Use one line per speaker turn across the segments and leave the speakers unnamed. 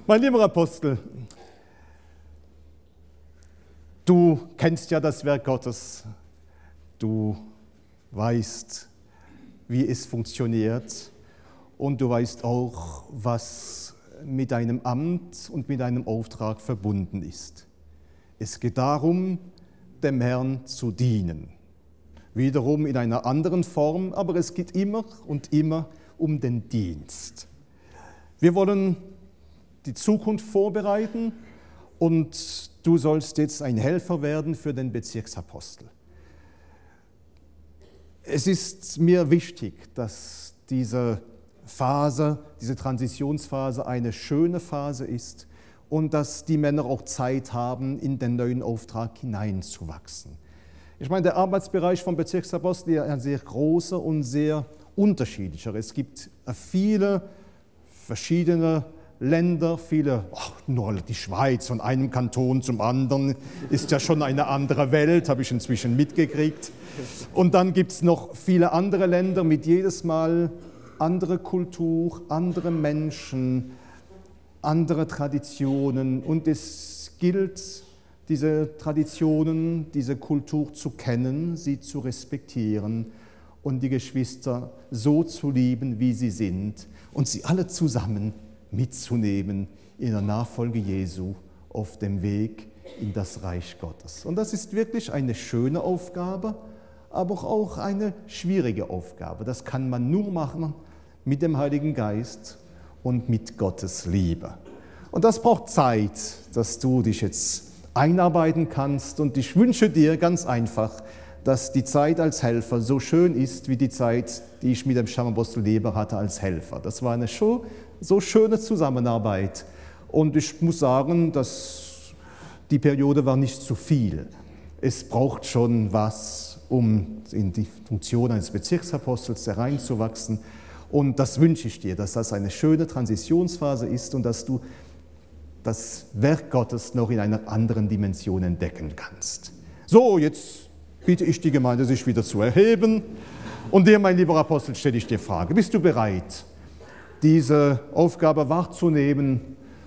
Mein lieber Apostel, du kennst ja das Werk Gottes, du weißt, wie es funktioniert und du weißt auch, was mit deinem Amt und mit deinem Auftrag verbunden ist. Es geht darum, dem Herrn zu dienen. Wiederum in einer anderen Form, aber es geht immer und immer um den Dienst. Wir wollen die Zukunft vorbereiten und du sollst jetzt ein Helfer werden für den Bezirksapostel. Es ist mir wichtig, dass diese Phase, diese Transitionsphase eine schöne Phase ist und dass die Männer auch Zeit haben, in den neuen Auftrag hineinzuwachsen. Ich meine, der Arbeitsbereich vom Bezirksapostel ist ein sehr großer und sehr unterschiedlicher. Es gibt viele verschiedene Länder, nur die Schweiz, von einem Kanton zum anderen, ist ja schon eine andere Welt, habe ich inzwischen mitgekriegt. Und dann gibt es noch viele andere Länder mit jedes Mal andere Kultur, andere Menschen, andere Traditionen. Und es gilt, diese Traditionen, diese Kultur zu kennen, sie zu respektieren und die Geschwister so zu lieben, wie sie sind und sie alle zusammen mitzunehmen in der Nachfolge Jesu auf dem Weg in das Reich Gottes. Und das ist wirklich eine schöne Aufgabe, aber auch eine schwierige Aufgabe. Das kann man nur machen mit dem Heiligen Geist und mit Gottes Liebe. Und das braucht Zeit, dass du dich jetzt einarbeiten kannst. Und ich wünsche dir ganz einfach, dass die Zeit als Helfer so schön ist, wie die Zeit, die ich mit dem Stammapostel Leber hatte als Helfer. Das war eine so schöne Zusammenarbeit. Und ich muss sagen, dass die Periode war nicht zu viel. Es braucht schon was, um in die Funktion eines Bezirksapostels hereinzuwachsen. Und das wünsche ich dir, dass das eine schöne Transitionsphase ist und dass du das Werk Gottes noch in einer anderen Dimension entdecken kannst. So, jetzt bitte ich die Gemeinde, sich wieder zu erheben. Und dir, mein lieber Apostel, stelle ich dir Frage. Bist du bereit, diese Aufgabe wahrzunehmen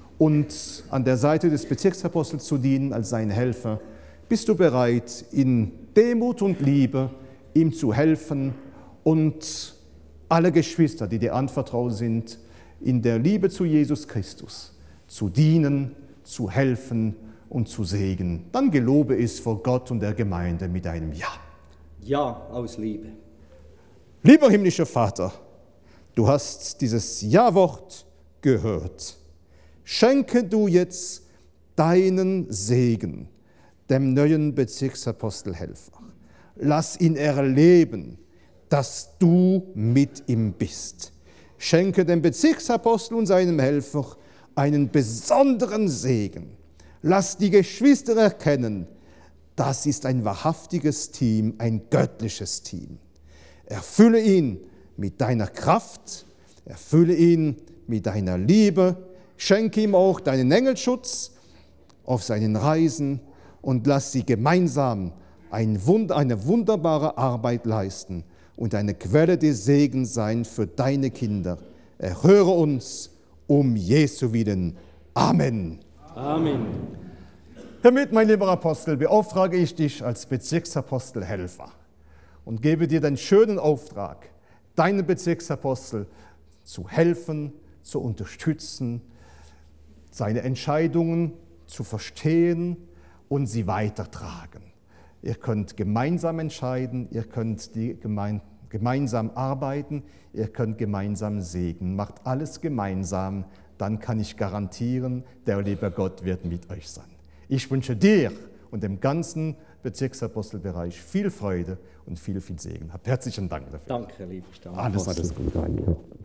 und an der Seite des Bezirksapostels zu dienen als sein Helfer? Bist du bereit, in Demut und Liebe ihm zu helfen und alle Geschwister, die dir anvertraut sind, in der Liebe zu Jesus Christus zu dienen, zu helfen und zu segnen? Dann gelobe es vor Gott und der Gemeinde mit einem Ja.
Ja aus Liebe.
Lieber himmlischer Vater, du hast dieses Ja-Wort gehört. Schenke du jetzt deinen Segen dem neuen Bezirksapostelhelfer. Lass ihn erleben, dass du mit ihm bist. Schenke dem Bezirksapostel und seinem Helfer einen besonderen Segen. Lass die Geschwister erkennen, das ist ein wahrhaftiges Team, ein göttliches Team. Erfülle ihn mit deiner Kraft, erfülle ihn mit deiner Liebe, schenke ihm auch deinen Engelschutz auf seinen Reisen und lass sie gemeinsam eine wunderbare Arbeit leisten und eine Quelle des Segens sein für deine Kinder. Erhöre uns um Jesu willen. Amen.
Amen.
Hiermit, mein lieber Apostel, beauftrage ich dich als Bezirksapostelhelfer und gebe dir den schönen Auftrag, deinen Bezirksapostel zu helfen, zu unterstützen, seine Entscheidungen zu verstehen und sie weitertragen. Ihr könnt gemeinsam entscheiden, ihr könnt gemeinsam arbeiten, ihr könnt gemeinsam segnen. Macht alles gemeinsam, dann kann ich garantieren, der liebe Gott wird mit euch sein. Ich wünsche dir und dem ganzen Bezirksapostelbereich viel Freude und viel Segen. Habt herzlichen Dank dafür.
Danke, lieber Stammapostel.
Alles Gute.